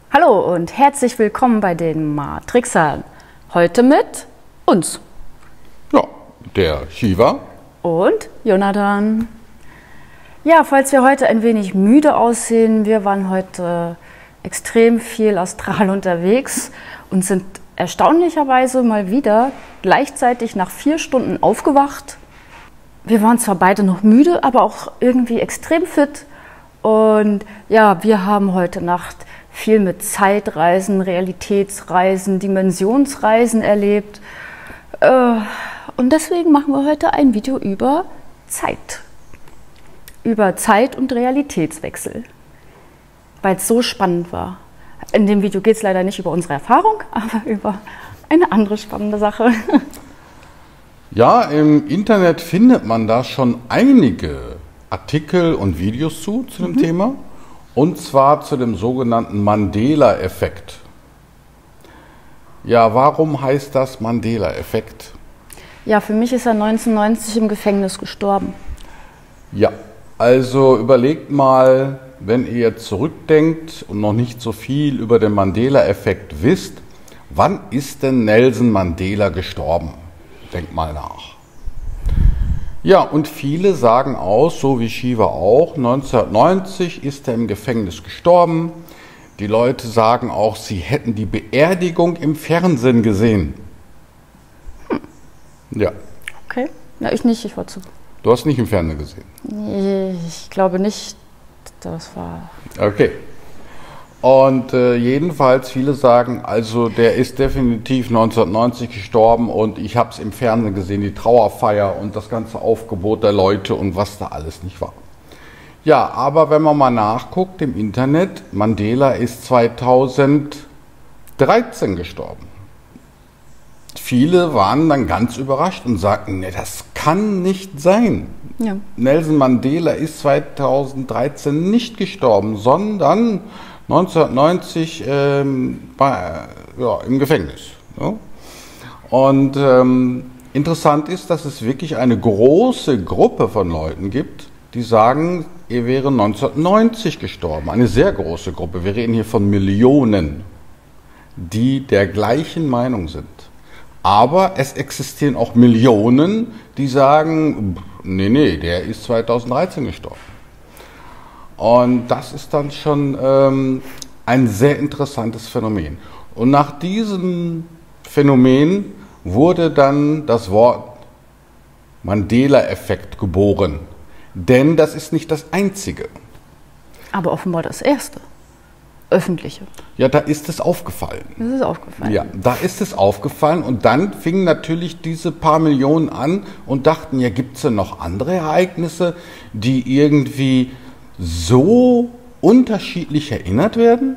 Hallo und herzlich willkommen bei den Matrixern. Heute mit uns. Ja, der Shiva. Und Jonathan. Ja, falls wir heute ein wenig müde aussehen, wir waren heute extrem viel astral unterwegs und sind erstaunlicherweise mal wieder gleichzeitig nach 4 Stunden aufgewacht. Wir waren zwar beide noch müde, aber auch irgendwie extrem fit. Und ja, wir haben heute Nacht viel mit Zeitreisen, Realitätsreisen, Dimensionsreisen erlebt. Und deswegen machen wir heute ein Video über Zeit. Über Zeit- und Realitätswechsel. Weil es so spannend war. In dem Video geht es leider nicht über unsere Erfahrung, aber über eine andere spannende Sache. Ja, im Internet findet man da schon einige Artikel und Videos zu dem Thema. Und zwar zu dem sogenannten Mandela-Effekt. Ja, warum heißt das Mandela-Effekt? Ja, für mich ist er 1990 im Gefängnis gestorben. Ja, also überlegt mal, wenn ihr jetzt zurückdenkt und noch nicht so viel über den Mandela-Effekt wisst, wann ist denn Nelson Mandela gestorben? Denkt mal nach. Ja, und viele sagen aus, so wie Shiva auch, 1990 ist er im Gefängnis gestorben. Die Leute sagen auch, sie hätten die Beerdigung im Fernsehen gesehen. Ja. Okay, na ich nicht, ich war zu. Du hast nicht im Fernsehen gesehen? Ich glaube nicht, das war... Okay. Und jedenfalls viele sagen, also der ist definitiv 1990 gestorben und ich habe es im Fernsehen gesehen, die Trauerfeier und das ganze Aufgebot der Leute und was da alles nicht war. Ja, aber wenn man mal nachguckt im Internet, Mandela ist 2013 gestorben. Viele waren dann ganz überrascht und sagten, nee, das kann nicht sein. Ja. Nelson Mandela ist 2013 nicht gestorben, sondern 1990 im Gefängnis. Ja. Und interessant ist, dass es wirklich eine große Gruppe von Leuten gibt, die sagen, er wäre 1990 gestorben. Eine sehr große Gruppe. Wir reden hier von Millionen, die der gleichen Meinung sind. Aber es existieren auch Millionen, die sagen, nee, der ist 2013 gestorben. Und das ist dann schon ein sehr interessantes Phänomen. Und nach diesem Phänomen wurde dann das Wort Mandela-Effekt geboren. Denn das ist nicht das einzige. Aber offenbar das erste. Öffentliche. Ja, da ist es aufgefallen. Das ist aufgefallen. Ja, da ist es aufgefallen und dann fingen natürlich diese paar Millionen an und dachten, ja, gibt es denn noch andere Ereignisse, die irgendwie so unterschiedlich erinnert werden?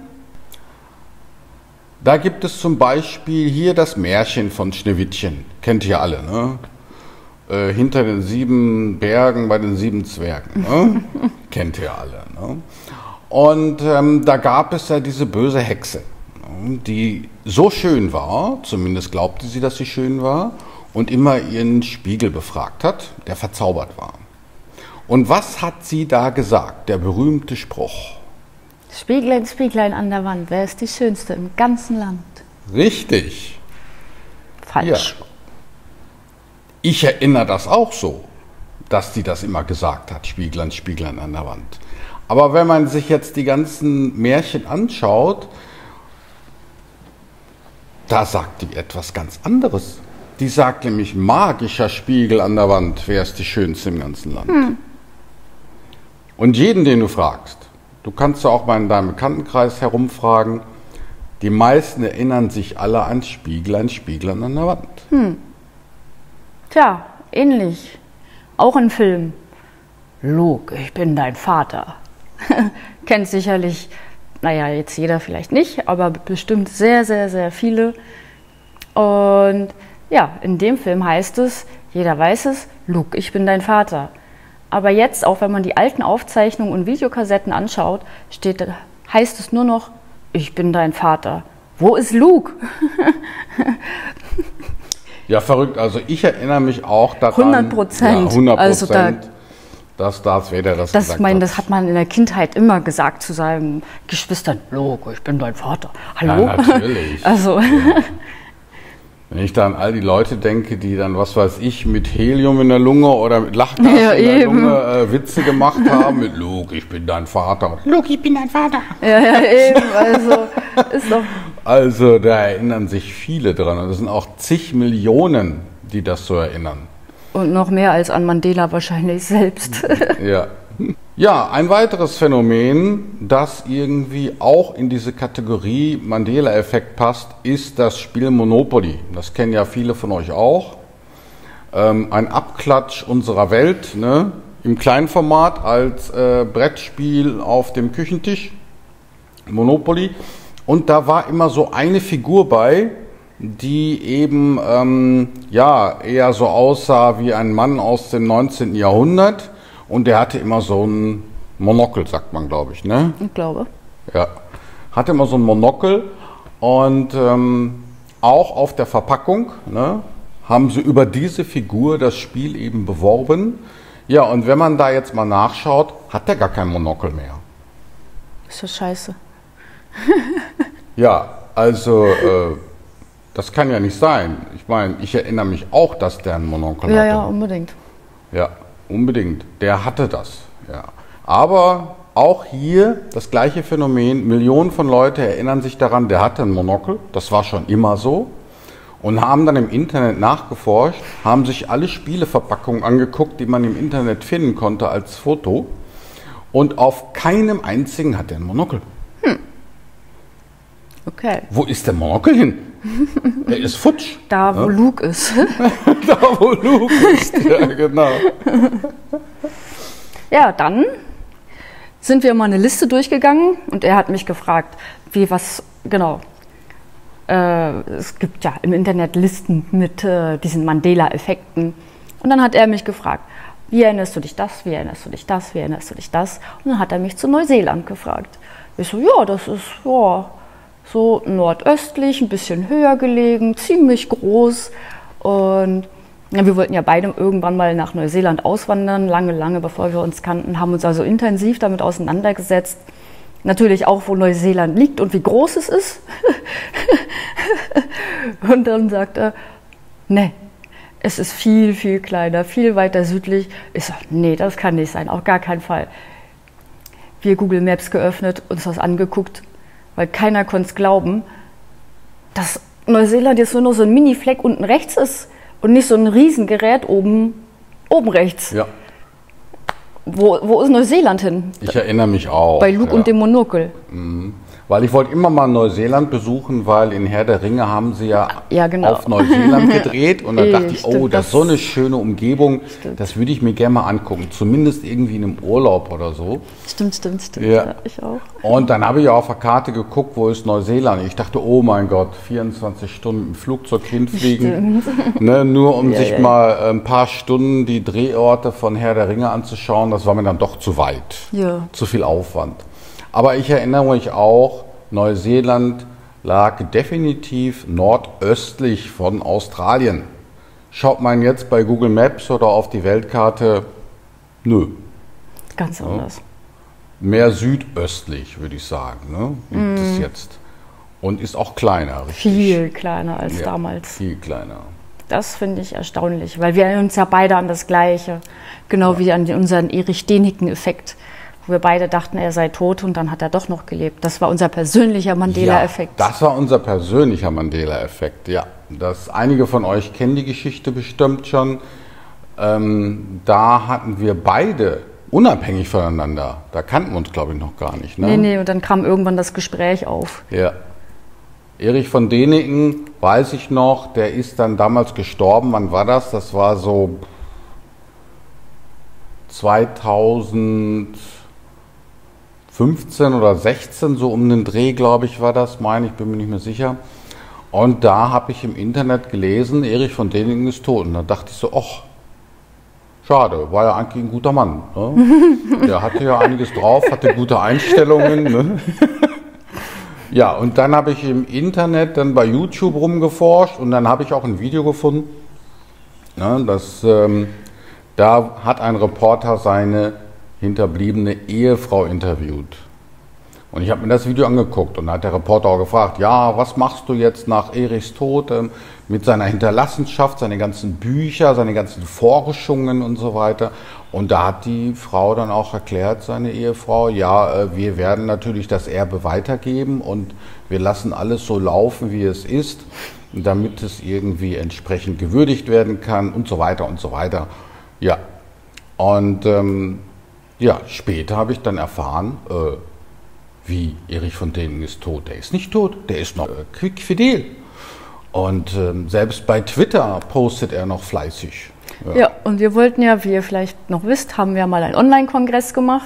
Da gibt es zum Beispiel hier das Märchen von Schneewittchen. Kennt ihr alle, ne? Hinter den 7 Bergen bei den 7 Zwergen. Ne? Kennt ihr alle. Ne? Und da gab es ja diese böse Hexe, die so schön war, zumindest glaubte sie, dass sie schön war, und immer ihren Spiegel befragt hat, der verzaubert war. Und was hat sie da gesagt, der berühmte Spruch? Spieglein, Spieglein an der Wand, wer ist die Schönste im ganzen Land? Richtig. Falsch. Ja. Ich erinnere das auch so, dass sie das immer gesagt hat, Spieglein, Spieglein an der Wand. Aber wenn man sich jetzt die ganzen Märchen anschaut, da sagt die etwas ganz anderes. Die sagt nämlich, magischer Spiegel an der Wand, wer ist die Schönste im ganzen Land? Und jeden, den du fragst, du kannst ja auch mal in deinem Bekanntenkreis herumfragen, die meisten erinnern sich alle an Spieglein, Spieglein an der Wand. Tja, ähnlich. Auch ein Film. Luke, ich bin dein Vater. Kennt sicherlich, naja, jetzt jeder vielleicht nicht, aber bestimmt sehr, sehr, sehr viele. Und ja, in dem Film heißt es, jeder weiß es, Luke, ich bin dein Vater. Aber jetzt, auch wenn man die alten Aufzeichnungen und Videokassetten anschaut, heißt es nur noch, ich bin dein Vater. Wo ist Luke? Ja, verrückt. Also ich erinnere mich auch daran. 100%. Ja, 100%. Also da dass Darth Vader das gesagt hat. hat. Das hat man in der Kindheit immer gesagt zu seinen Geschwistern. Logo, ich bin dein Vater. Hallo? Ja, natürlich. Also. Ja. Wenn ich da an all die Leute denke, die dann, was weiß ich, mit Helium in der Lunge oder mit Lachgas in der Lunge Witze gemacht haben, mit Luke, ich bin dein Vater. Luke, ich bin dein Vater. Ja, eben, also ist doch... Also da erinnern sich viele dran und es sind auch zig Millionen, die das so erinnern. Und noch mehr als an Mandela wahrscheinlich selbst. Ja. Ja, ein weiteres Phänomen, das irgendwie auch in diese Kategorie Mandela-Effekt passt, ist das Spiel Monopoly. Das kennen ja viele von euch auch. Ein Abklatsch unserer Welt, ne? Im Kleinformat als Brettspiel auf dem Küchentisch. Monopoly. Und da war immer so eine Figur bei, die eben eher so aussah wie ein Mann aus dem 19. Jahrhundert. Und der hatte immer so ein Monokel, sagt man, glaube ich, ne? Ich glaube. Ja, hatte immer so ein Monokel und auch auf der Verpackung, ne, haben sie über diese Figur das Spiel eben beworben. Ja, und wenn man da jetzt mal nachschaut, hat der gar kein Monokel mehr. Ist das scheiße. Ja, also das kann ja nicht sein. Ich meine, ich erinnere mich auch, dass der ein Monokel hatte. Ja, unbedingt. Ja, unbedingt. Der hatte das. Ja. Aber auch hier das gleiche Phänomen. Millionen von Leuten erinnern sich daran, der hatte ein Monokel. Das war schon immer so. Und haben dann im Internet nachgeforscht, haben sich alle Spieleverpackungen angeguckt, die man im Internet finden konnte als Foto. Und auf keinem einzigen hat er ein Monokel. Okay. Wo ist der Monokel hin? Er ist futsch. Da, wo Luke ist. Da, wo Luke ist, ja, genau. Ja, dann sind wir mal eine Liste durchgegangen und er hat mich gefragt, genau. Es gibt ja im Internet Listen mit diesen Mandela-Effekten. Und dann hat er mich gefragt, wie erinnerst du dich das, wie erinnerst du dich das, wie erinnerst du dich das? Und dann hat er mich zu Neuseeland gefragt. Ich so, ja, das ist so nordöstlich, ein bisschen höher gelegen, ziemlich groß. Und ja, wir wollten ja beide irgendwann mal nach Neuseeland auswandern, lange bevor wir uns kannten, haben uns also intensiv damit auseinandergesetzt. Natürlich auch, wo Neuseeland liegt und wie groß es ist. Und dann sagt er, nee, es ist viel, viel kleiner, viel weiter südlich. Ich sage, nee, das kann nicht sein, auf gar keinen Fall. Wir Google Maps geöffnet, uns das angeguckt, weil keiner konnte es glauben, dass Neuseeland jetzt nur noch so ein Mini-Fleck unten rechts ist und nicht so ein Riesengerät oben rechts. Ja. Wo ist Neuseeland hin? Ich erinnere mich auch. Bei Luke und dem Monokel. Mhm. Weil ich wollte immer mal Neuseeland besuchen, weil in Herr der Ringe haben sie ja genau. auf Neuseeland gedreht. Und dann dachte ich, stimmt, das ist so eine schöne Umgebung, stimmt. Das würde ich mir gerne mal angucken. Zumindest irgendwie in einem Urlaub oder so. Stimmt. Ja. Ja, ich auch. Und dann habe ich auf der Karte geguckt, wo ist Neuseeland. Ich dachte, oh mein Gott, 24 Stunden im Flugzeug hinfliegen. Ne, nur um sich mal ein paar Stunden die Drehorte von Herr der Ringe anzuschauen. Das war mir dann doch zu weit. Ja. Zu viel Aufwand. Aber ich erinnere mich auch, Neuseeland lag definitiv nordöstlich von Australien. Schaut man jetzt bei Google Maps oder auf die Weltkarte, nö. Ganz anders. Mehr südöstlich, würde ich sagen, ne? Liegt es jetzt. Und ist auch kleiner, richtig? Viel kleiner als damals. Viel kleiner. Das finde ich erstaunlich, weil wir erinnern uns ja beide an das Gleiche. Genau wie an unseren Erich-Däniken-Effekt, wo wir beide dachten, er sei tot und dann hat er doch noch gelebt. Das war unser persönlicher Mandela-Effekt. Ja, das war unser persönlicher Mandela-Effekt, ja. Einige von euch kennen die Geschichte bestimmt schon. Da hatten wir beide unabhängig voneinander, da kannten wir uns, glaube ich, noch gar nicht. Ne? Nee, und dann kam irgendwann das Gespräch auf. Ja. Erich von Däniken, weiß ich noch, der ist dann damals gestorben. Wann war das? Das war so 2015 oder 16, so um den Dreh, glaube ich, war das, ich bin mir nicht mehr sicher. Und da habe ich im Internet gelesen, Erich von Däniken ist tot. Und da dachte ich so, ach, schade, war ja eigentlich ein guter Mann. Ne? Der hatte ja einiges drauf, hatte gute Einstellungen. Ne? Ja, und dann habe ich im Internet dann bei YouTube rumgeforscht und dann habe ich auch ein Video gefunden, ne, dass Da hat ein Reporter seine hinterbliebene Ehefrau interviewt. Und ich habe mir das Video angeguckt und da hat der Reporter auch gefragt, ja, was machst du jetzt nach Erichs Tod mit seiner Hinterlassenschaft, seine ganzen Bücher, seine ganzen Forschungen und so weiter. Und da hat die Frau dann auch erklärt, seine Ehefrau, ja, wir werden natürlich das Erbe weitergeben und wir lassen alles so laufen, wie es ist, damit es irgendwie entsprechend gewürdigt werden kann und so weiter und so weiter. Ja, und ja, später habe ich dann erfahren, wie Erich von Däniken ist tot. Der ist nicht tot, der ist noch quickfidel. Und selbst bei Twitter postet er noch fleißig. Ja, und wir wollten ja, wie ihr vielleicht noch wisst, haben wir mal einen Online-Kongress gemacht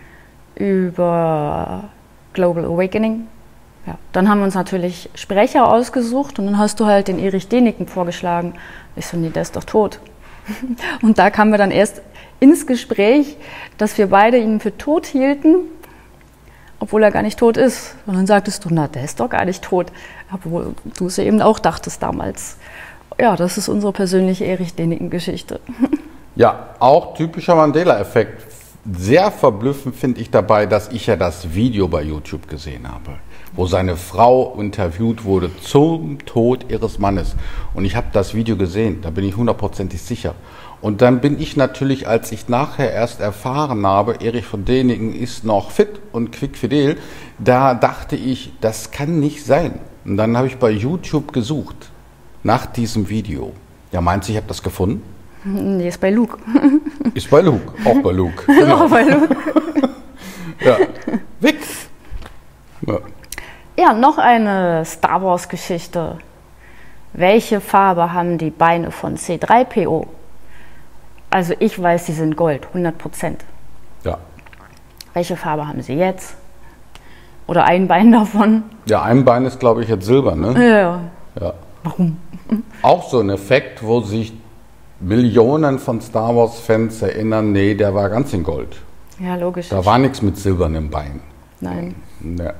über Global Awakening. Ja, dann haben wir uns natürlich Sprecher ausgesucht und dann hast du halt den Erich Däniken vorgeschlagen. Ich so, nee, der ist doch tot. Und da kamen wir dann erst ins Gespräch, dass wir beide ihn für tot hielten, obwohl er gar nicht tot ist. Und dann sagtest du, na, der ist doch gar nicht tot. Obwohl du es ja eben auch dachtest damals. Ja, das ist unsere persönliche Erich Däniken-Geschichte. Ja, auch typischer Mandela-Effekt. Sehr verblüffend finde ich dabei, dass ich ja das Video bei YouTube gesehen habe, wo seine Frau interviewt wurde zum Tod ihres Mannes. Und ich habe das Video gesehen, da bin ich 100% sicher. Und dann bin ich natürlich, als ich nachher erst erfahren habe, Erich von Däniken ist noch fit und quickfidel, da dachte ich, das kann nicht sein. Und dann habe ich bei YouTube gesucht nach diesem Video. Ja, meinst du, ich habe das gefunden? Nee, ist bei Luke. Ist bei Luke, auch bei Luke. Genau. Auch bei Luke. Ja, weg. Ja. Ja, noch eine Star Wars Geschichte. Welche Farbe haben die Beine von C3PO? Also ich weiß, sie sind Gold, 100%. Ja. Welche Farbe haben sie jetzt? Oder ein Bein davon? Ja, ein Bein ist, glaube ich, jetzt Silber, ne? Ja. Ja. Warum? Auch so ein Effekt, wo sich Millionen von Star Wars-Fans erinnern, nee, der war ganz in Gold. Ja, logisch. Da war nichts mit silbernem Bein. Nein. Ja.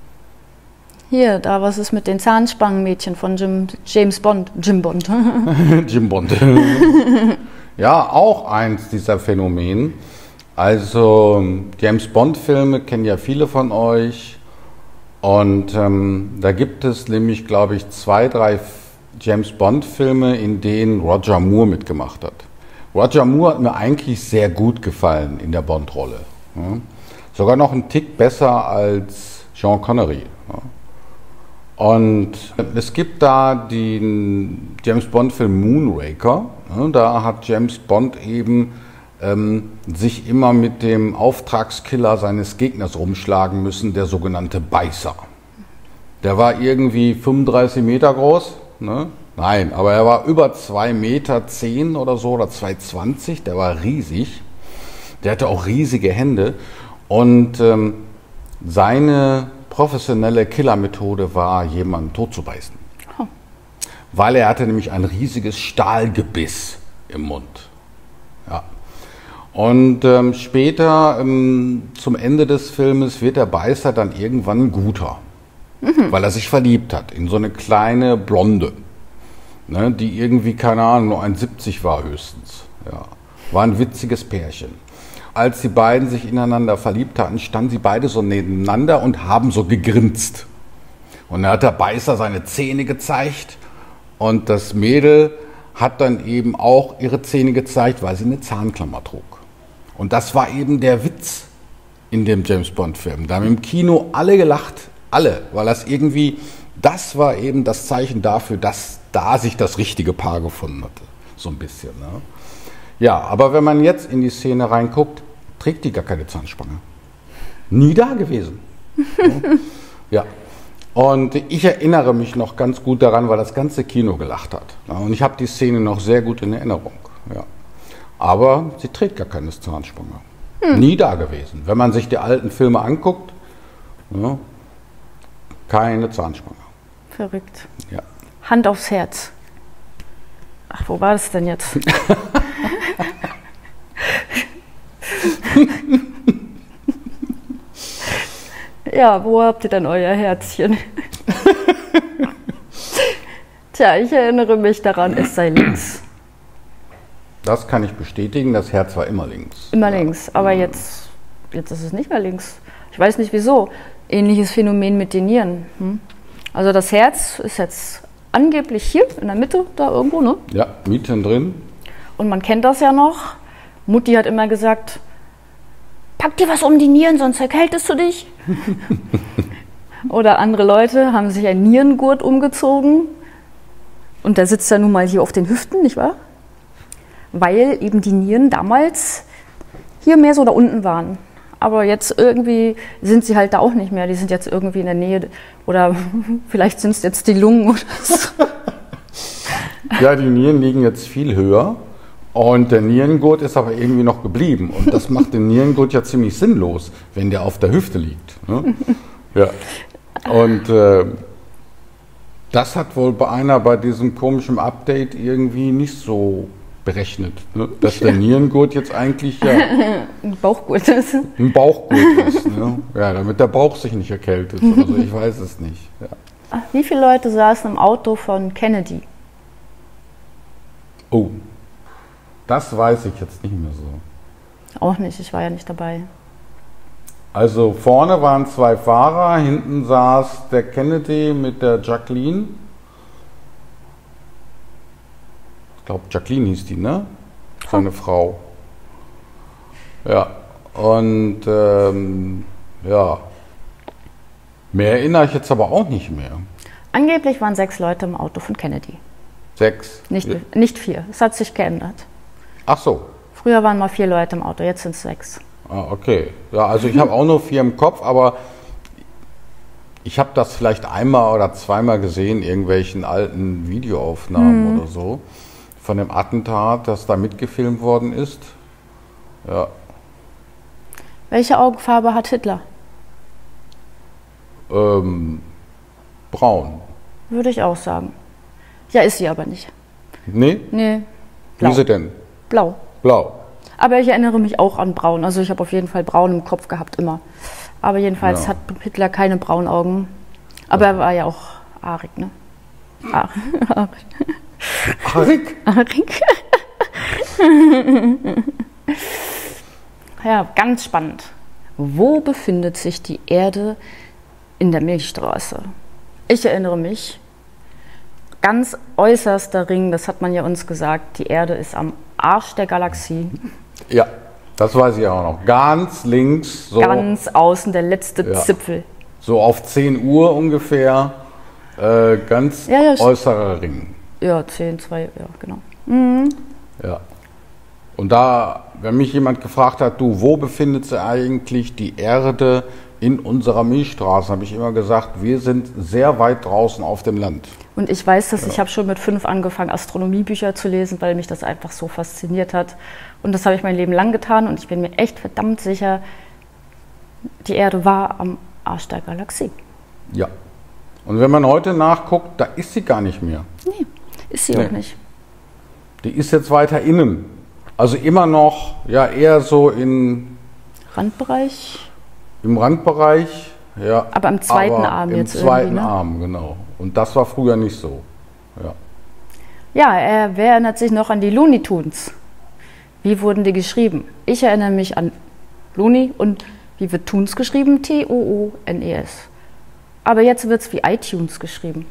Hier, da was ist mit den Zahnspangenmädchen von James Bond? Jim Bond. Jim Bond. Ja, auch eins dieser Phänomene. Also James Bond-Filme kennen ja viele von euch. Und da gibt es nämlich, glaube ich, 2, 3 James Bond-Filme, in denen Roger Moore mitgemacht hat. Roger Moore hat mir eigentlich sehr gut gefallen in der Bond-Rolle. Ja. Sogar noch einen Tick besser als Sean Connery. Ja. Und es gibt da den James Bond-Film Moonraker. Ja, da hat James Bond eben sich immer mit dem Auftragskiller seines Gegners rumschlagen müssen, der sogenannte Beißer. Der war irgendwie 35 Meter groß. Ne? Nein, aber er war über 2,10 Meter oder so oder 2,20. Der war riesig. Der hatte auch riesige Hände. Und seine professionelle Killermethode war, jemanden totzubeißen. Oh. Weil er hatte nämlich ein riesiges Stahlgebiss im Mund. Ja. Und später, zum Ende des Filmes, wird der Beißer dann irgendwann ein Guter. Weil er sich verliebt hat in so eine kleine Blonde, ne, die irgendwie, keine Ahnung, nur 1,70 war höchstens. Ja. War ein witziges Pärchen. Als die beiden sich ineinander verliebt hatten, standen sie beide so nebeneinander und haben so gegrinst. Und dann hat der Beißer seine Zähne gezeigt und das Mädel hat dann eben auch ihre Zähne gezeigt, weil sie eine Zahnklammer trug. Und das war eben der Witz in dem James-Bond-Film. Da haben im Kino alle gelacht, alle, weil das war eben das Zeichen dafür, dass da sich das richtige Paar gefunden hatte. So ein bisschen. Ne? Ja, aber wenn man jetzt in die Szene reinguckt, trägt die gar keine Zahnspange. Nie da gewesen. Ja. Und ich erinnere mich noch ganz gut daran, weil das ganze Kino gelacht hat. Ja, und ich habe die Szene noch sehr gut in Erinnerung. Ja. Aber sie trägt gar keine Zahnspange. Nie da gewesen. Wenn man sich die alten Filme anguckt, ja, keine Zahnspange. Verrückt. Ja. Hand aufs Herz. Ach, wo war das denn jetzt? Ja, wo habt ihr denn euer Herzchen? Tja, ich erinnere mich daran, es sei links. Das kann ich bestätigen, das Herz war immer links. Immer links, aber jetzt ist es nicht mehr links. Ich weiß nicht wieso. Ähnliches Phänomen mit den Nieren. Also das Herz ist jetzt angeblich hier in der Mitte, da irgendwo, ne? Ja, mittendrin. Und man kennt das ja noch. Mutti hat immer gesagt, pack dir was um die Nieren, sonst erkältest du dich. Oder andere Leute haben sich einen Nierengurt umgezogen. Und der sitzt ja nun mal hier auf den Hüften, nicht wahr? Weil eben die Nieren damals hier mehr so da unten waren. Aber jetzt irgendwie sind sie halt da auch nicht mehr. Die sind jetzt irgendwie in der Nähe. Oder vielleicht sind es jetzt die Lungen oder so. Ja, die Nieren liegen jetzt viel höher. Und der Nierengurt ist aber irgendwie noch geblieben. Und das macht den Nierengurt ja ziemlich sinnlos, wenn der auf der Hüfte liegt. Ne? Ja. Und das hat wohl bei diesem komischen Update irgendwie nicht so berechnet, ne? Dass der Nierengurt jetzt eigentlich ein Bauchgurt ist. Ein Bauchgurt ist, ne? Ja, damit der Bauch sich nicht erkältet oder so, ich weiß es nicht. Ja. Ach, wie viele Leute saßen im Auto von Kennedy? Oh, das weiß ich jetzt nicht mehr so. Auch nicht, ich war ja nicht dabei. Also vorne waren 2 Fahrer, hinten saß der Kennedy mit der Jacqueline. Ich glaube, Jacqueline hieß die, ne? Seine Frau. Ja, und ja, mehr erinnere ich jetzt aber auch nicht mehr. Angeblich waren 6 Leute im Auto von Kennedy. 6? Nicht 4, es hat sich geändert. Ach so. Früher waren mal 4 Leute im Auto, jetzt sind es 6. Ah, okay. Ja, also ich habe auch nur 4 im Kopf, aber ich habe das vielleicht einmal oder zweimal gesehen, irgendwelchen alten Videoaufnahmen oder so, von dem Attentat, das da mitgefilmt worden ist. Ja. Welche Augenfarbe hat Hitler? Braun. Würde ich auch sagen. Ja, ist sie aber nicht. Nee? Nee. Blau. Wie ist sie denn? Blau. Blau. Aber ich erinnere mich auch an braun. Also ich habe auf jeden Fall braun im Kopf gehabt, immer. Aber jedenfalls hat Hitler keine braunen Augen. Aber er war ja auch aarig, ne? Aarig? Aarig. Ja, ganz spannend. Wo befindet sich die Erde in der Milchstraße? Ich erinnere mich, ganz äußerster Ring, das hat man ja uns gesagt, die Erde ist am Arsch der Galaxie. Ja, das weiß ich auch noch. Ganz links. So, ganz außen, der letzte Zipfel. So auf 10 Uhr ungefähr, ganz äußerer Ring. Ja, 10, 2, ja, genau. Mhm. Ja. Und da, wenn mich jemand gefragt hat, du, wo befindet sich eigentlich die Erde in unserer Milchstraße, habe ich immer gesagt, wir sind sehr weit draußen auf dem Land. Und ich weiß das, ich habe schon mit 5 angefangen, Astronomiebücher zu lesen, weil mich das einfach so fasziniert hat. Und das habe ich mein Leben lang getan und ich bin mir echt verdammt sicher, die Erde war am Arsch der Galaxie. Ja. Und wenn man heute nachguckt, da ist sie gar nicht mehr. Nee, ist sie auch nicht. Die ist jetzt weiter innen. Also immer noch, ja, eher so im Randbereich, ja. Aber im zweiten Arm jetzt irgendwie. Im zweiten ne? Arm, genau. Und das war früher nicht so. Ja. Ja, wer erinnert sich noch an die Looney Tunes? Wie wurden die geschrieben? Ich erinnere mich an Looney und wie wird Tunes geschrieben? T-O-O-N-E-S. Aber jetzt wird es wie iTunes geschrieben.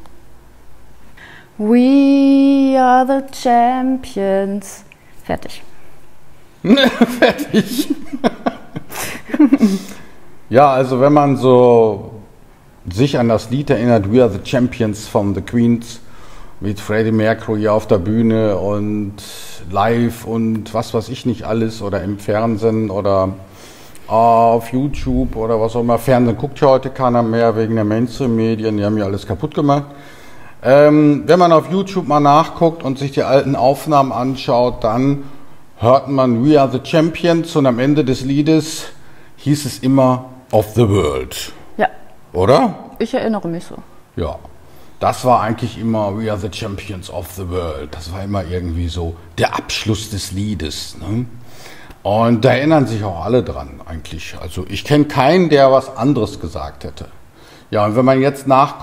We are the champions. Fertig. Fertig. Ja, also wenn man so sich an das Lied erinnert, We are the Champions von The Queens, mit Freddie Mercury auf der Bühne und live und was weiß ich nicht alles oder im Fernsehen oder auf YouTube oder was auch immer. Fernsehen guckt ja heute keiner mehr wegen der Mainstream-Medien, die haben ja alles kaputt gemacht. Wenn man auf YouTube mal nachguckt und sich die alten Aufnahmen anschaut, dann hört man We are the Champions und am Ende des Liedes hieß es immer of the world. Ja. Oder? Ich erinnere mich so. Ja. Das war eigentlich immer We are the Champions of the world. Das war immer irgendwie so der Abschluss des Liedes. Ne? Und da erinnern sich auch alle dran eigentlich. Also ich kenne keinen, der was anderes gesagt hätte. Ja, und wenn man jetzt nachguckt...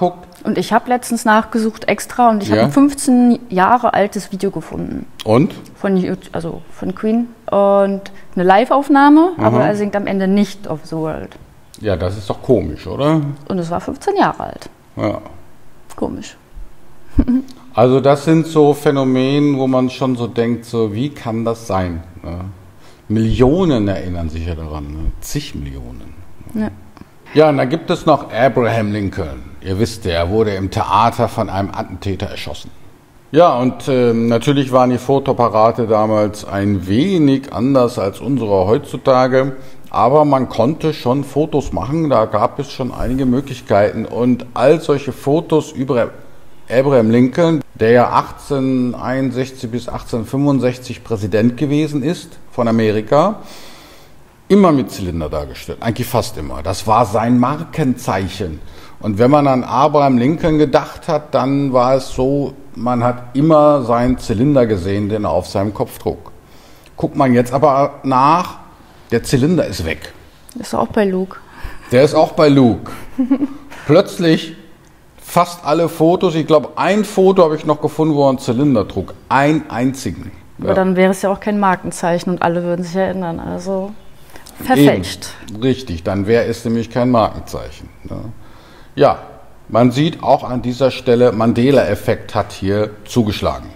Und ich habe letztens nachgesucht extra und ich habe ein 15 Jahre altes Video gefunden. Und? Von Queen. Und eine Live-Aufnahme, aber er singt am Ende nicht of the World. Ja, das ist doch komisch, oder? Und es war 15 Jahre alt. Ja. Komisch. Also das sind so Phänomene, wo man schon so denkt, so wie kann das sein? Ne? Millionen erinnern sich ja daran, ne? Zig Millionen. Ne? Ja, und dann gibt es noch Abraham Lincoln. Ihr wisst, er wurde im Theater von einem Attentäter erschossen. Ja, und natürlich waren die Fotoapparate damals ein wenig anders als unsere heutzutage. Aber man konnte schon Fotos machen, da gab es schon einige Möglichkeiten. Und all solche Fotos über Abraham Lincoln, der ja 1861 bis 1865 Präsident gewesen ist von Amerika, immer mit Zylinder dargestellt, eigentlich fast immer. Das war sein Markenzeichen. Und wenn man an Abraham Lincoln gedacht hat, dann war es so, man hat immer seinen Zylinder gesehen, den er auf seinem Kopf trug. Guckt man jetzt aber nach, der Zylinder ist weg. Ist auch bei Luke. Der ist auch bei Luke. Plötzlich fast alle Fotos, ich glaube, ein Foto habe ich noch gefunden, wo er einen Zylinder trug. Einen einzigen. Aber dann wäre es ja auch kein Markenzeichen und alle würden sich erinnern. Also verfälscht. Eben, richtig, dann wäre es nämlich kein Markenzeichen. Ja, man sieht auch an dieser Stelle, Mandela-Effekt hat hier zugeschlagen.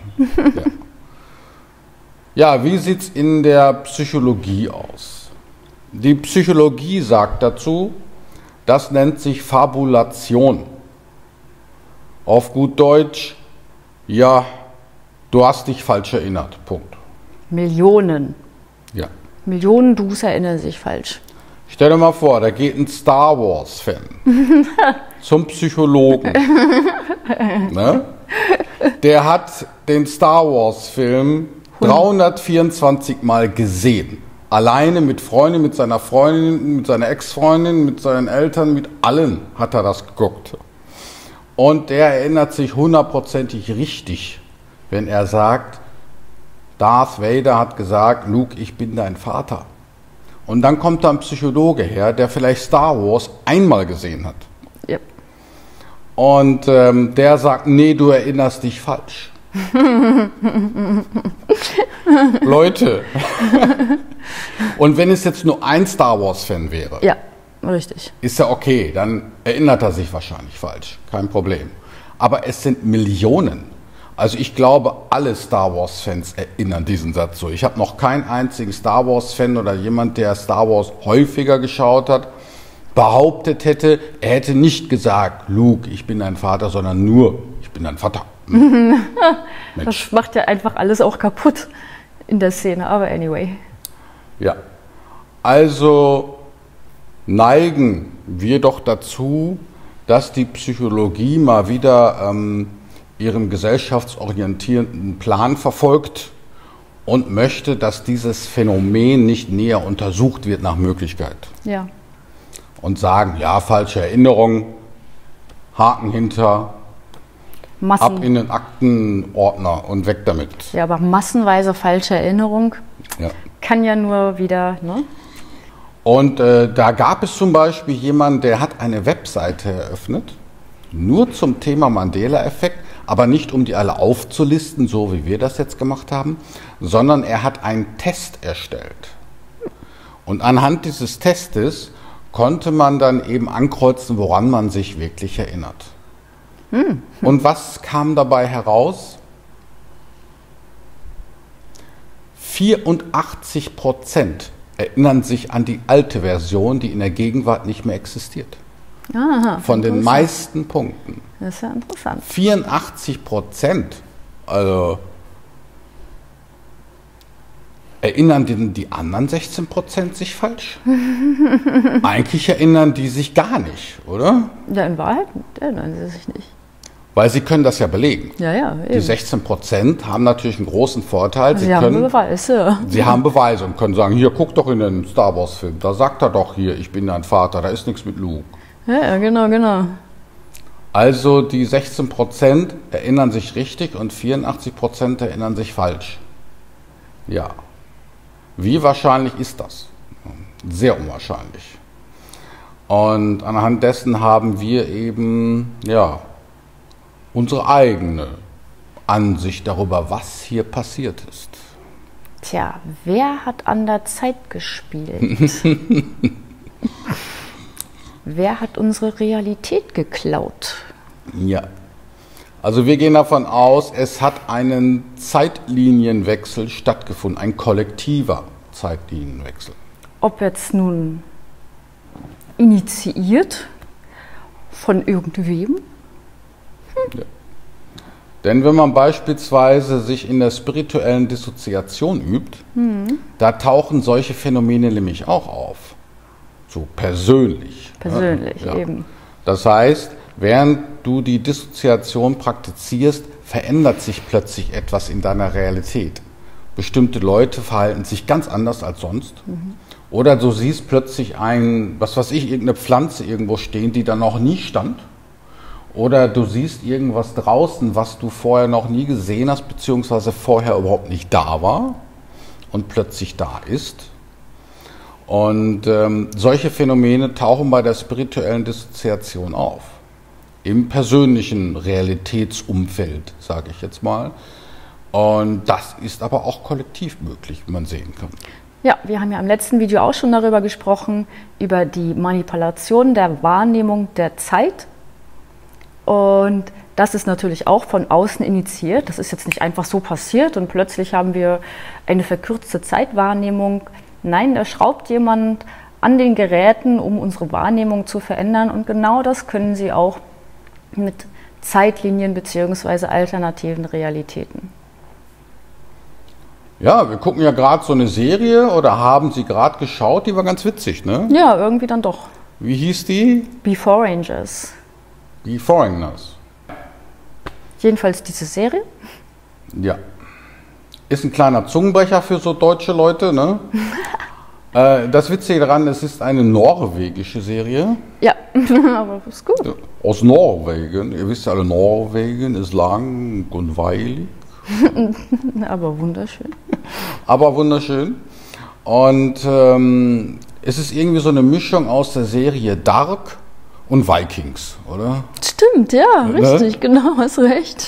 Ja, wie sieht es in der Psychologie aus? Die Psychologie sagt dazu, das nennt sich Fabulation. Auf gut Deutsch, ja, du hast dich falsch erinnert. Punkt. Millionen. Ja. Millionen Dus erinnern sich falsch. Stell dir mal vor, da geht ein Star Wars-Fan zum Psychologen. Ne? Der hat den Star Wars-Film 324 Mal gesehen. Alleine mit Freunden, mit seiner Freundin, mit seiner Ex-Freundin, mit seinen Eltern, mit allen hat er das geguckt. Und der erinnert sich hundertprozentig richtig, wenn er sagt, Darth Vader hat gesagt, Luke, ich bin dein Vater. Und dann kommt da ein Psychologe her, der vielleicht Star Wars einmal gesehen hat. Yep. Und der sagt, nee, du erinnerst dich falsch. Leute. Und wenn es jetzt nur ein Star Wars-Fan wäre, ja, richtig, ist ja okay, dann erinnert er sich wahrscheinlich falsch, kein Problem. Aber es sind Millionen. Also ich glaube, alle Star Wars-Fans erinnern diesen Satz so. Ich habe noch keinen einzigen Star Wars-Fan oder jemand, der Star Wars häufiger geschaut hat, behauptet hätte, er hätte nicht gesagt, Luke, ich bin dein Vater, sondern nur, ich bin dein Vater. Das macht ja einfach alles auch kaputt in der Szene, aber anyway. Ja, also neigen wir doch dazu, dass die Psychologie mal wieder ihren gesellschaftsorientierenden Plan verfolgt und möchte, dass dieses Phänomen nicht näher untersucht wird nach Möglichkeit. Ja. Und sagen, ja, falsche Erinnerung, Haken hinter, ab in den Aktenordner und weg damit. Ja, aber massenweise falsche Erinnerung kann ja nur wieder, ne? Und da gab es zum Beispiel jemanden, der hat eine Webseite eröffnet, nur zum Thema Mandela-Effekt, aber nicht um die alle aufzulisten, so wie wir das jetzt gemacht haben, sondern er hat einen Test erstellt. Und anhand dieses Testes konnte man dann eben ankreuzen, woran man sich wirklich erinnert. Und was kam dabei heraus? 84% erinnern sich an die alte Version, die in der Gegenwart nicht mehr existiert. Aha, von den meisten Punkten. Das ist ja interessant. 84%, also erinnern die anderen 16% sich falsch? Eigentlich erinnern die sich gar nicht, oder? Ja, in Wahrheit erinnern sie sich nicht. Weil sie können das ja belegen. Ja, ja, eben. Die 16% haben natürlich einen großen Vorteil. Sie haben Beweise. Sie haben Beweise und können sagen, hier, guck doch in den Star Wars Film, da sagt er doch hier, ich bin dein Vater, da ist nichts mit Luke. Ja, genau, genau. Also die 16% erinnern sich richtig und 84% erinnern sich falsch. Ja. Wie wahrscheinlich ist das? Sehr unwahrscheinlich. Und anhand dessen haben wir eben, ja, unsere eigene Ansicht darüber, was hier passiert ist. Tja, wer hat an der Zeit gespielt? Wer hat unsere Realität geklaut? Ja, also wir gehen davon aus, es hat einen Zeitlinienwechsel stattgefunden, ein kollektiver Zeitlinienwechsel. Ob jetzt nun initiiert von irgendwem? Ja. Denn wenn man beispielsweise sich in der spirituellen Dissoziation übt, da tauchen solche Phänomene nämlich auch auf. So persönlich. Persönlich, ja. eben. Das heißt, während du die Dissoziation praktizierst, verändert sich plötzlich etwas in deiner Realität. Bestimmte Leute verhalten sich ganz anders als sonst. Oder du siehst plötzlich irgendeine Pflanze irgendwo stehen, die da noch nie stand. Oder du siehst irgendwas draußen, was du vorher noch nie gesehen hast, beziehungsweise vorher überhaupt nicht da war und plötzlich da ist. Und solche Phänomene tauchen bei der spirituellen Dissoziation auf. Im persönlichen Realitätsumfeld, sage ich jetzt mal. Und das ist aber auch kollektiv möglich, wie man sehen kann. Ja, wir haben ja im letzten Video auch schon darüber gesprochen, über die Manipulation der Wahrnehmung der Zeit. Und das ist natürlich auch von außen initiiert. Das ist jetzt nicht einfach so passiert und plötzlich haben wir eine verkürzte Zeitwahrnehmung. Nein, da schraubt jemand an den Geräten, um unsere Wahrnehmung zu verändern. Und genau das können Sie auch mit Zeitlinien bzw. alternativen Realitäten. Ja, wir gucken ja gerade so eine Serie oder haben sie gerade geschaut, die war ganz witzig, ne? Ja, irgendwie dann doch. Wie hieß die? Before Rangers. Die Foreigners. Jedenfalls diese Serie. Ja. Ist ein kleiner Zungenbrecher für so deutsche Leute, ne? Das Witzige daran, es ist eine norwegische Serie. Ja, aber das ist gut. Aus Norwegen. Ihr wisst ja alle, Norwegen ist lang und weilig. Aber wunderschön. Aber wunderschön. Und es ist irgendwie so eine Mischung aus der Serie Dark und Vikings, oder? Stimmt, ja, richtig, genau, hast recht.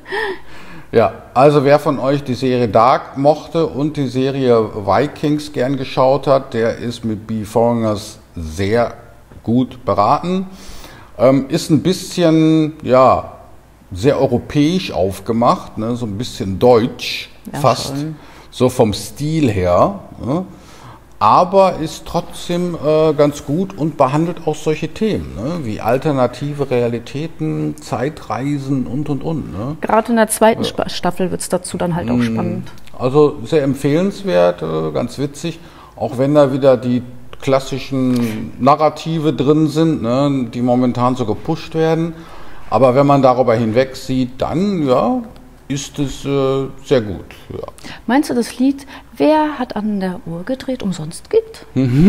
Ja, also wer von euch die Serie Dark mochte und die Serie Vikings gern geschaut hat, der ist mit Before Rangers sehr gut beraten. Ist ein bisschen, ja, sehr europäisch aufgemacht, ne, so ein bisschen deutsch, ja, fast, schon. So vom Stil her. Ne, aber ist trotzdem ganz gut und behandelt auch solche Themen, ne, wie alternative Realitäten, Zeitreisen und. Ne. Gerade in der zweiten Staffel wird es dazu dann halt auch spannend. Also sehr empfehlenswert, ganz witzig, auch wenn da wieder die klassischen Narrative drin sind, ne, die momentan so gepusht werden. Aber wenn man darüber hinweg sieht, dann ja, ist es sehr gut. Ja. Meinst du, das Lied "Wer hat an der Uhr gedreht" umsonst gibt?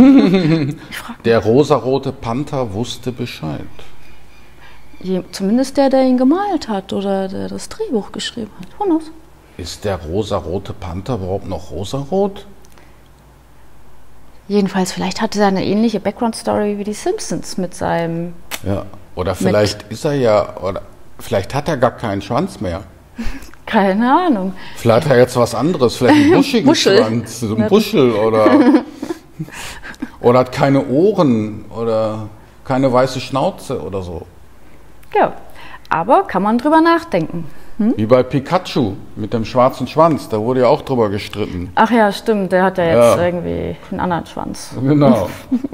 Der rosarote Panther wusste Bescheid. Zumindest der ihn gemalt hat oder der das Drehbuch geschrieben hat. Who knows? Ist der rosarote Panther überhaupt noch rosarot? Jedenfalls, vielleicht hatte er eine ähnliche Background-Story wie die Simpsons mit seinem... Ja, oder vielleicht ist er ja, oder vielleicht hat er gar keinen Schwanz mehr. Keine Ahnung. Vielleicht hat er jetzt was anderes, vielleicht einen buschigen Schwanz, so ein Buschel oder hat keine Ohren oder keine weiße Schnauze oder so. Ja, aber kann man drüber nachdenken. Wie bei Pikachu mit dem schwarzen Schwanz, da wurde ja auch drüber gestritten. Ach ja, stimmt, der hat ja jetzt irgendwie einen anderen Schwanz. Genau.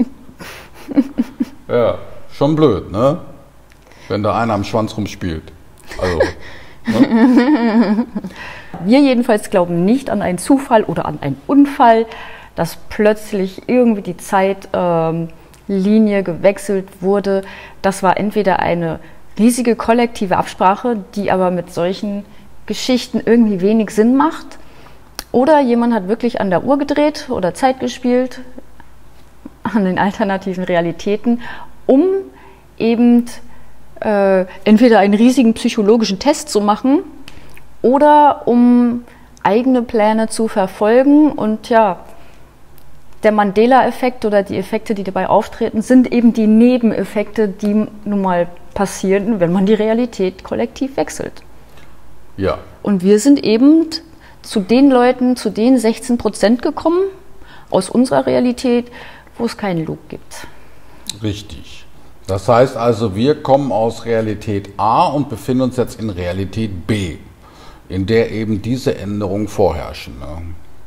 Ja, schon blöd, ne? Wenn da einer am Schwanz rumspielt. Also, ne? Wir jedenfalls glauben nicht an einen Zufall oder an einen Unfall, dass plötzlich irgendwie die Zeitlinie gewechselt wurde. Das war entweder eine riesige kollektive Absprache, die aber mit solchen Geschichten irgendwie wenig Sinn macht. Oder jemand hat wirklich an der Uhr gedreht oder Zeit gespielt, an den alternativen Realitäten, um eben entweder einen riesigen psychologischen Test zu machen oder um eigene Pläne zu verfolgen. Und ja, der Mandela-Effekt oder die Effekte, die dabei auftreten, sind eben die Nebeneffekte, die nun mal passieren, wenn man die Realität kollektiv wechselt. Ja. Und wir sind eben zu den Leuten, zu den 16% gekommen, aus unserer Realität, wo es keinen Luke gibt. Richtig. Das heißt also, wir kommen aus Realität A und befinden uns jetzt in Realität B, in der eben diese Änderungen vorherrschen. Ne?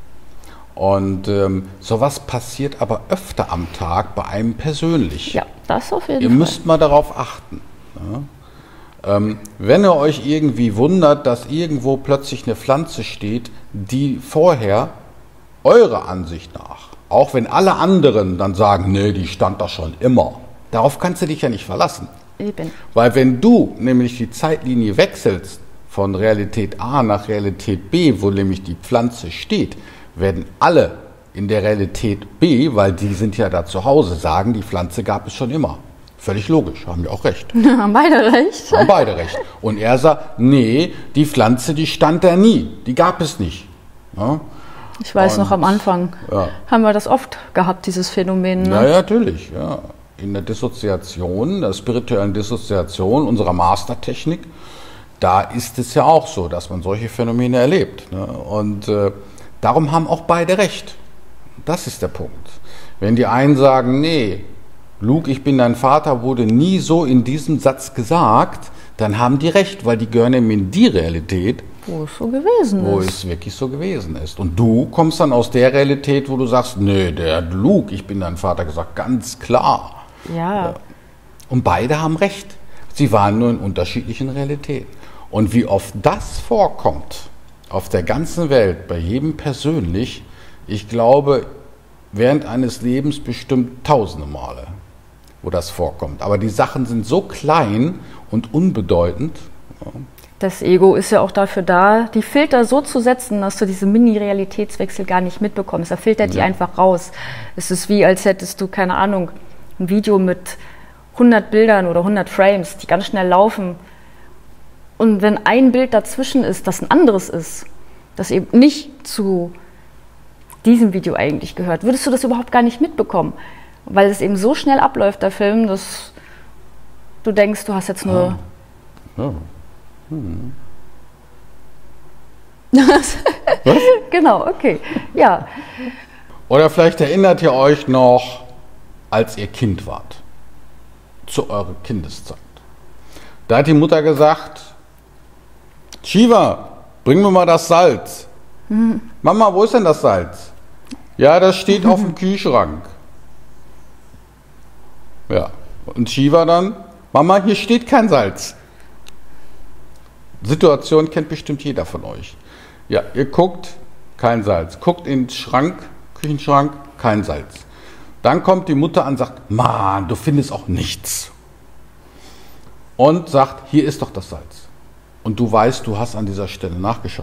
Und sowas passiert aber öfter am Tag bei einem persönlich. Ja, das auf jeden Ihr Fall. müsst mal darauf achten. Ne? Wenn ihr euch irgendwie wundert, dass irgendwo plötzlich eine Pflanze steht, die vorher eurer Ansicht nach, auch wenn alle anderen dann sagen, nee, die stand da schon immer, darauf kannst du dich ja nicht verlassen. Eben. Weil wenn du nämlich die Zeitlinie wechselst von Realität A nach Realität B, wo nämlich die Pflanze steht, werden alle in der Realität B, weil die sind ja da zu Hause, sagen, die Pflanze gab es schon immer. Völlig logisch, haben wir auch recht. Haben beide recht. Haben beide recht. Und er sagt, nee, die Pflanze, die stand da nie, die gab es nicht. Ja? Ich weiß noch, am Anfang haben wir das oft gehabt, dieses Phänomen. Ne? Ja, natürlich. Ja. In der Dissoziation, der spirituellen Dissoziation unserer Mastertechnik, da ist es ja auch so, dass man solche Phänomene erlebt. Ne? Und darum haben auch beide recht. Das ist der Punkt. Wenn die einen sagen, nee, Luke, ich bin dein Vater, wurde nie so in diesem Satz gesagt, dann haben die recht, weil die gehören eben in die Realität, wo es so gewesen ist. Wo es wirklich so gewesen ist. Und du kommst dann aus der Realität, wo du sagst, nee, der hat Luke, ich bin dein Vater, gesagt, ganz klar. Ja. Und beide haben recht. Sie waren nur in unterschiedlichen Realitäten. Und wie oft das vorkommt, auf der ganzen Welt, bei jedem persönlich, ich glaube, während eines Lebens bestimmt tausende Male, wo das vorkommt. Aber die Sachen sind so klein und unbedeutend. Das Ego ist ja auch dafür da, die Filter so zu setzen, dass du diese Mini-Realitätswechsel gar nicht mitbekommst. Er filtert die einfach raus. Es ist wie, als hättest du, keine Ahnung, ein Video mit 100 Bildern oder 100 Frames, die ganz schnell laufen. Und wenn ein Bild dazwischen ist, das ein anderes ist, das eben nicht zu diesem Video eigentlich gehört, würdest du das überhaupt gar nicht mitbekommen. Weil es eben so schnell abläuft, der Film, dass du denkst, du hast jetzt nur... Ja. Hm. Was? Genau, okay. Ja. Oder vielleicht erinnert ihr euch noch, als ihr Kind wart, zu eurer Kindeszeit. Da hat die Mutter gesagt, Shiva, bring mir mal das Salz. Mama, wo ist denn das Salz? Ja, das steht auf dem Kühlschrank. Ja, und Shiva dann, Mama, hier steht kein Salz. Situation kennt bestimmt jeder von euch. Ja, ihr guckt, kein Salz. Guckt in den Schrank, Küchenschrank, kein Salz. Dann kommt die Mutter an und sagt, Mann, du findest auch nichts. Und sagt, hier ist doch das Salz. Und du weißt, du hast an dieser Stelle nachgeschaut.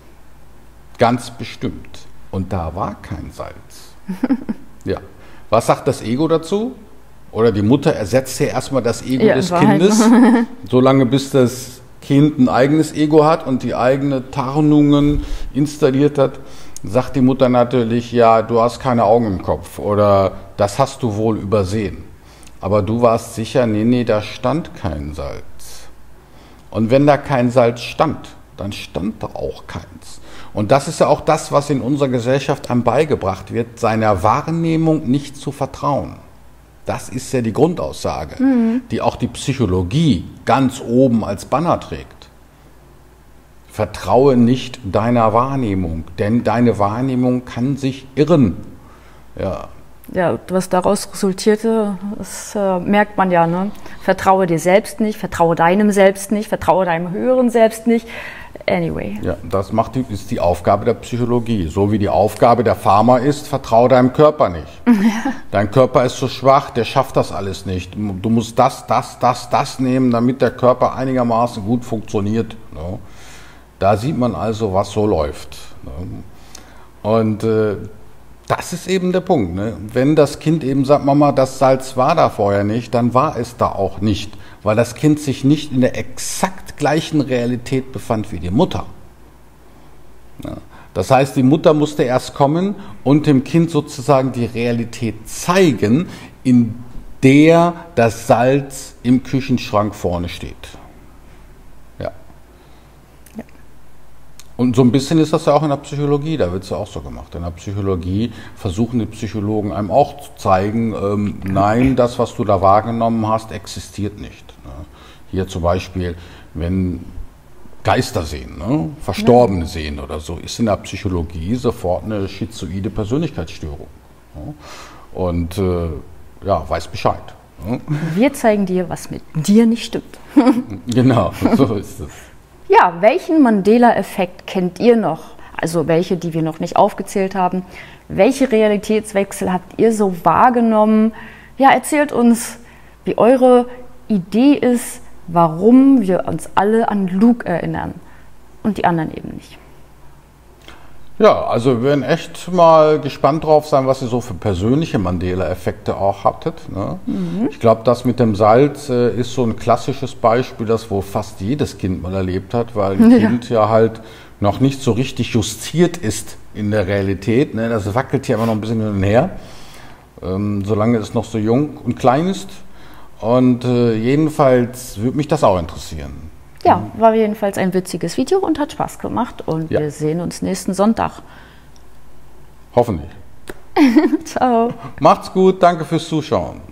Ganz bestimmt. Und da war kein Salz. Ja. Was sagt das Ego dazu? Oder die Mutter ersetzt ja erstmal das Ego des Kindes, solange bis das Kind ein eigenes Ego hat und die eigenen Tarnungen installiert hat, sagt die Mutter natürlich, ja, du hast keine Augen im Kopf oder das hast du wohl übersehen. Aber du warst sicher, nee, da stand kein Salz. Und wenn da kein Salz stand, dann stand da auch keins. Und das ist ja auch das, was in unserer Gesellschaft einem beigebracht wird, seiner Wahrnehmung nicht zu vertrauen. Das ist ja die Grundaussage, die auch die Psychologie ganz oben als Banner trägt. Vertraue nicht deiner Wahrnehmung, denn deine Wahrnehmung kann sich irren. Ja. Ja, was daraus resultierte, das merkt man ja. Ne? Vertraue dir selbst nicht, vertraue deinem Selbst nicht, vertraue deinem höheren Selbst nicht. Anyway. Ja, das ist die Aufgabe der Psychologie. So wie die Aufgabe der Pharma ist, vertraue deinem Körper nicht. Ja. Dein Körper ist so schwach, der schafft das alles nicht. Du musst das nehmen, damit der Körper einigermaßen gut funktioniert. Ne? Da sieht man also, was so läuft. Ne? Und das ist eben der Punkt. Ne? Wenn das Kind eben sagt, Mama, das Salz war da vorher nicht, dann war es da auch nicht. Weil das Kind sich nicht in der exakt gleichen Realität befand wie die Mutter. Ja. Das heißt, die Mutter musste erst kommen und dem Kind sozusagen die Realität zeigen, in der das Salz im Küchenschrank vorne steht. Ja. Ja. Und so ein bisschen ist das ja auch in der Psychologie, da wird es ja auch so gemacht. In der Psychologie versuchen die Psychologen einem auch zu zeigen, nein, das, was du da wahrgenommen hast, existiert nicht. Ne? Hier zum Beispiel, wenn Geister sehen, ne? Verstorbene sehen oder so, ist in der Psychologie sofort eine schizoide Persönlichkeitsstörung. Ne? Und ja, weiß Bescheid. Ne? Wir zeigen dir, was mit dir nicht stimmt. Genau, so ist es. Ja, welchen Mandela-Effekt kennt ihr noch? Also welche, die wir noch nicht aufgezählt haben. Welche Realitätswechsel habt ihr so wahrgenommen? Ja, erzählt uns, wie eure Idee ist, warum wir uns alle an Luke erinnern und die anderen eben nicht. Ja, also wir werden echt mal gespannt drauf sein, was ihr so für persönliche Mandela-Effekte auch hattet. Ne? Ich glaube, das mit dem Salz ist so ein klassisches Beispiel, das wohl fast jedes Kind mal erlebt hat, weil ein Kind ja halt noch nicht so richtig justiert ist in der Realität. Ne? Das wackelt ja immer noch ein bisschen hin und her, solange es noch so jung und klein ist. Und jedenfalls würde mich das auch interessieren. Ja, war jedenfalls ein witziges Video und hat Spaß gemacht. Und wir sehen uns nächsten Sonntag. Hoffentlich. Ciao. Macht's gut, danke fürs Zuschauen.